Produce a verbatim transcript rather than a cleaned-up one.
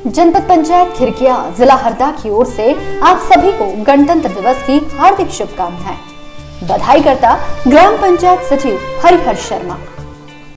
जनपद पंचायत खिरकिया जिला हरदा की ओर से आप सभी को गणतंत्र दिवस की हार्दिक शुभकामनाएं। बधाई करता ग्राम पंचायत सचिव हरिहर शर्मा।